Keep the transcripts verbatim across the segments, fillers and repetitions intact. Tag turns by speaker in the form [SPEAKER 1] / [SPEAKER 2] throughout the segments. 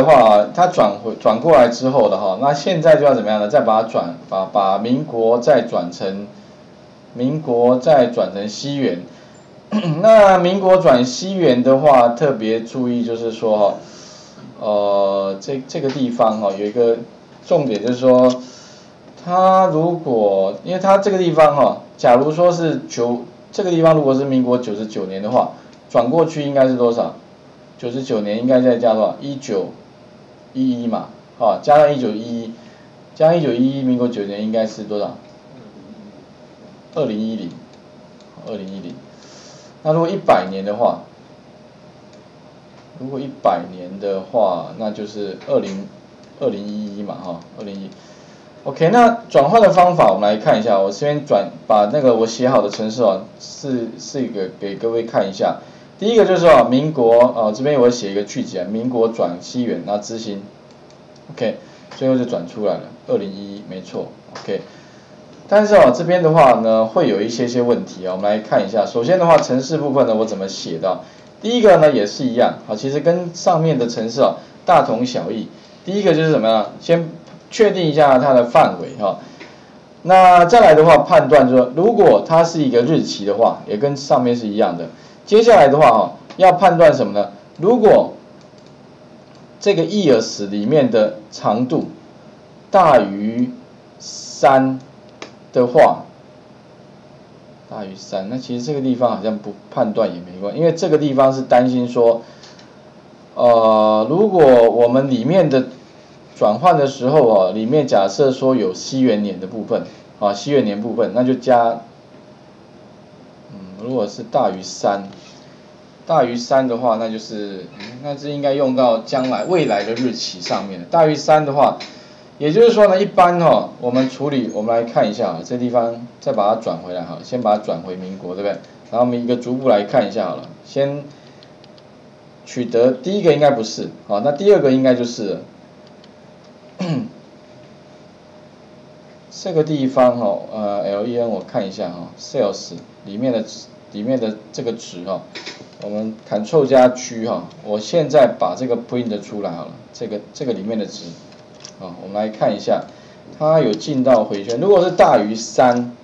[SPEAKER 1] 的话啊，它转回转过来之后的哈，那现在就要怎么样呢？再把它转把把民国再转成民国再转成西元。那民国转西元的话，特别注意就是说哈，呃，这这个地方哈有一个重点就是说，它如果因为它这个地方哈，假如说是九这个地方如果是民国九十九年的话，转过去应该是多少？九十九年应该再加多少？一九一一嘛，啊，加上一九一一，加上一九一一，民国九年应该是多少？二零一零，二零一零。那如果一百年的话，如果一百年的话，那就是二零二零一一嘛，哈，二零一。OK， 那转换的方法我们来看一下，我这边转把那个我写好的程式哦，是是一个给各位看一下。第一个就是说，民国啊，这边我写一个句子啊，民国转西元，然后执行 ，OK， 最后就转出来了，二零一一，没错 ，OK。但是哦，这边的话呢，会有一些些问题啊，我们来看一下。首先的话，程式部分呢，我怎么写的？第一个呢，也是一样，啊，其实跟上面的程式啊大同小异。第一个就是怎么样？先确定一下它的范围哈。那再来的话，判断说，如果它是一个日期的话，也跟上面是一样的。接下来的话哈，要判断什么呢？如果这个 years 里面的长度大于三的话，大于三，那其实这个地方好像不判断也没关系，因为这个地方是担心说，呃，如果我们里面的转换的时候啊，里面假设说有西元年的部分，啊，西元年部分，那就加，嗯，如果是大于三，大于三的话，那就是，那是应该用到将来未来的日期上面。大于三的话，也就是说呢，一般哈、哦，我们处理，我们来看一下啊，这地方再把它转回来哈，先把它转回民国，对不对？然后我们一个逐步来看一下好了，先取得第一个应该不是，好，那第二个应该就是了。这个地方哈、哦，呃 ，L E N 我看一下哈、哦、，sales 里面的里面的这个值哈、哦，我们 Ctrl 加 G 哈，我现在把这个 print 出来好了，这个这个里面的值，啊，我们来看一下，它有进到回圈，如果是大于三，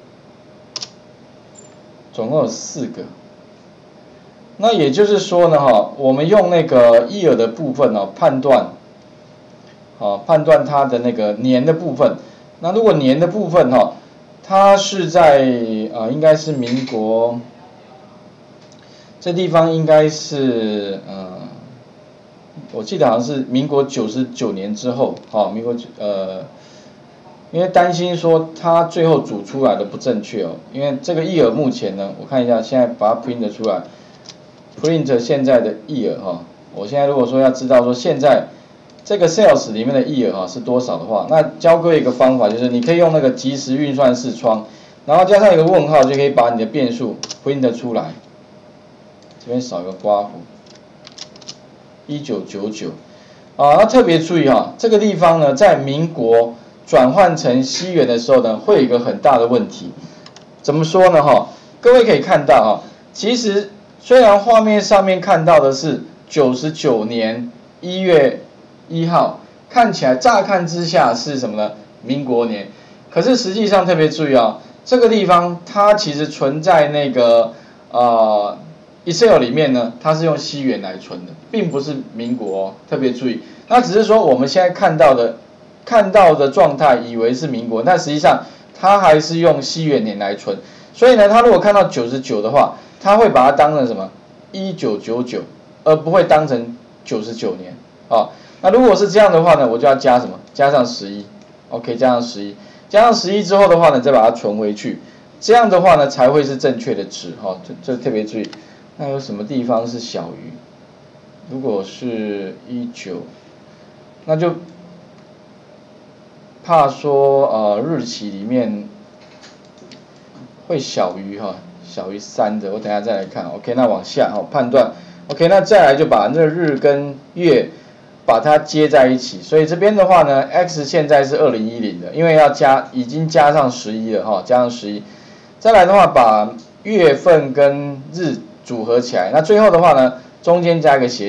[SPEAKER 1] 总共有四个，那也就是说呢哈，我们用那个 year 的部分哦判断。啊，判断它的那个年的部分。那如果年的部分哈，它是在啊、呃，应该是民国，这地方应该是呃，我记得好像是民国九十九年之后，哈、哦，民国呃，因为担心说它最后组出来的不正确哦，因为这个 year 目前呢，我看一下，现在把它 print 出来 ，print 现在的 year 哈、哦，我现在如果说要知道说现在。这个 sales 里面的 year 哈是多少的话，那教各位一个方法，就是你可以用那个即时运算视窗，然后加上一个问号，就可以把你的变数 print 出来。这边少一个括弧，一九九九，啊，那特别注意哈，这个地方呢，在民国转换成西元的时候呢，会有一个很大的问题。怎么说呢哈？各位可以看到哈，其实虽然画面上面看到的是九十九年一月。一号看起来乍看之下是什么呢？民国年，可是实际上特别注意啊，这个地方它其实存在那个呃 Excel 里面呢，它是用西元来存的，并不是民国哦，特别注意。那只是说我们现在看到的看到的状态，以为是民国，但实际上它还是用西元年来存。所以呢，它如果看到九十九的话，它会把它当成什么？一九九九，而不会当成九十九年啊。那如果是这样的话呢，我就要加什么？加上十一 ，OK， 加上十一，加上十一之后的话呢，再把它存回去，这样的话呢才会是正确的值哈、哦。这这特别注意。那有什么地方是小于？如果是一九，那就怕说呃日期里面会小于哈，小于三的，我等一下再来看。OK， 那往下哈、哦、判断。OK， 那再来就把那日跟月。把它接在一起，所以这边的话呢 ，x 现在是二零一零的，因为要加，已经加上十一了哈，加上十一。再来的话，把月份跟日组合起来，那最后的话呢，中间加一个斜线，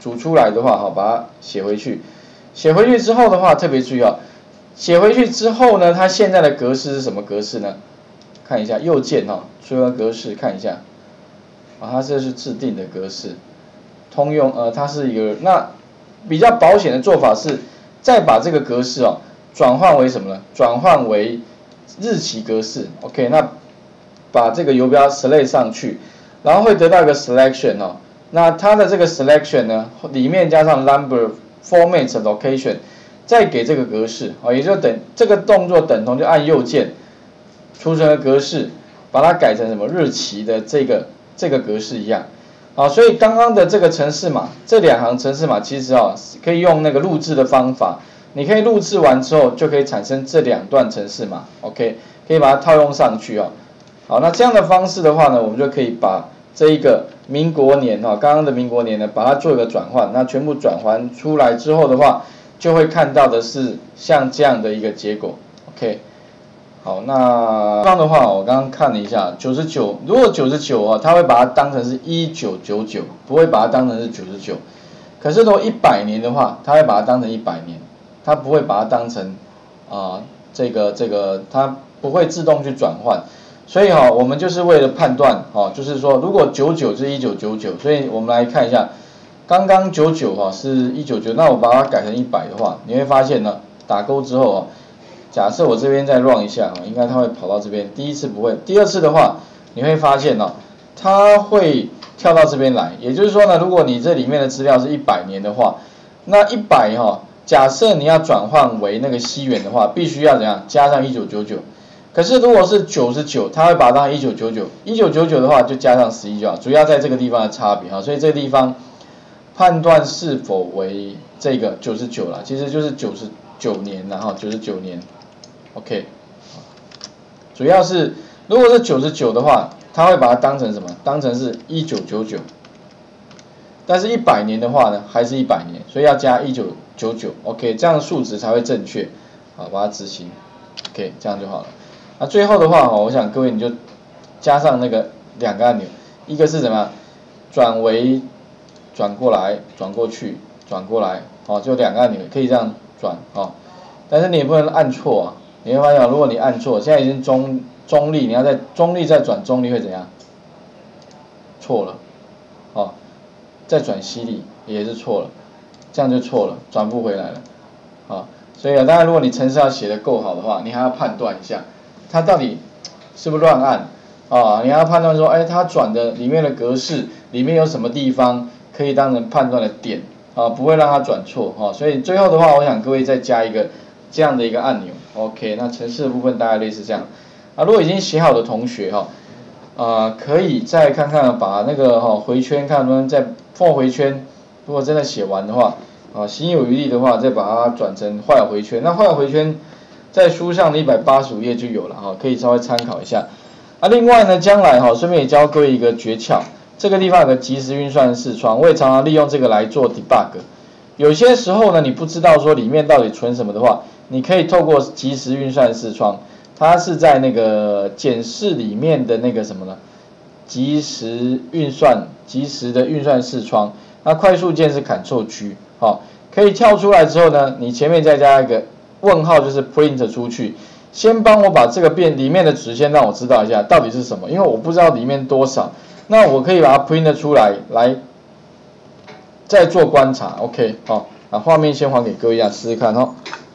[SPEAKER 1] 组出来的话，哈，把它写回去。写回去之后的话，特别注意啊，写回去之后呢，它现在的格式是什么格式呢？看一下右键哈，所有格式看一下，啊，它这是制定的格式，通用呃，它是一个那比较保险的做法是，再把这个格式哦转换为什么呢？转换为日期格式 ，OK， 那把这个游标 select 上去，然后会得到一个 selection 哦，那它的这个 selection 呢，里面加上 number format location， 再给这个格式哦，也就等这个动作等同就按右键。储存的格式，把它改成什么日期的这个这个格式一样，啊，所以刚刚的这个程式码，这两行程式码其实啊可以用那个录制的方法，你可以录制完之后就可以产生这两段程式码 ，OK， 可以把它套用上去啊。好，那这样的方式的话呢，我们就可以把这一个民国年哈，刚刚的民国年呢，把它做一个转换，那全部转换出来之后的话，就会看到的是像这样的一个结果 ，OK。好，那这样的话，我刚刚看了一下，九十九，如果九十九啊，它会把它当成是一九九九，不会把它当成是九十九。可是如果一百年的话，它会把它当成一百年，它不会把它当成啊、呃、这个这个，它不会自动去转换。所以哈、哦，我们就是为了判断哦，就是说如果九九是一九九九，所以我们来看一下，刚刚九九哈是一九九九，那我把它改成一百的话，你会发现呢，打勾之后啊。假设我这边再 run 一下，应该它会跑到这边。第一次不会，第二次的话，你会发现哦，它会跳到这边来。也就是说呢，如果你这里面的资料是一百年的话，那一百哈，假设你要转换为那个西元的话，必须要怎样加上一九九九。可是如果是九十九，它会把它当一九九九，一九九九的话就加上十一就好。主要在这个地方的差别哈，所以这个地方判断是否为这个九十九啦，其实就是九十九年，然后九十九年。OK， 主要是如果是九十九的话，它会把它当成什么？当成是一九九九。但是一百年的话呢，还是一百年，所以要加一九九九。OK， 这样的数值才会正确。好，把它执行。OK， 这样就好了。那最后的话，我想各位你就加上那个两个按钮，一个是什么？转为转过来，转过去，转过来。哦，就两个按钮可以这样转哦。但是你也不能按错啊。你会发现，如果你按错，现在已经中中立，你要在中立再转中立会怎样？错了，哦，再转西立也是错了，这样就错了，转不回来了，啊、哦，所以啊，当然如果你程式要写得够好的话，你还要判断一下，它到底是不是乱按啊、哦？你还要判断说，哎，它转的里面的格式里面有什么地方可以当成判断的点啊、哦，不会让它转错哈、哦。所以最后的话，我想各位再加一个这样的一个按钮。OK， 那程式的部分大概类似这样。啊，如果已经写好的同学哈，啊、呃，可以再看看把那个哈、哦、回圈，看能不能再for回圈。如果真的写完的话，啊，心有余力的话，再把它转成while回圈。那while回圈在书上的一百八十五页就有了哈，可以稍微参考一下。啊，另外呢，将来哈，顺便也教各位一个诀窍，这个地方有个即时运算视窗，我也常常利用这个来做 debug。有些时候呢，你不知道说里面到底存什么的话，你可以透过即时运算视窗，它是在那个检视里面的那个什么呢？即时运算，即时的运算视窗。那快速键是 Ctrl G， 好，可以跳出来之后呢，你前面再加一个问号，就是 print 出去。先帮我把这个变里面的值先让我知道一下到底是什么，因为我不知道里面多少，那我可以把它 print 出来，来再做观察。OK， 好，啊，画面先还给各位啊，试试看哦。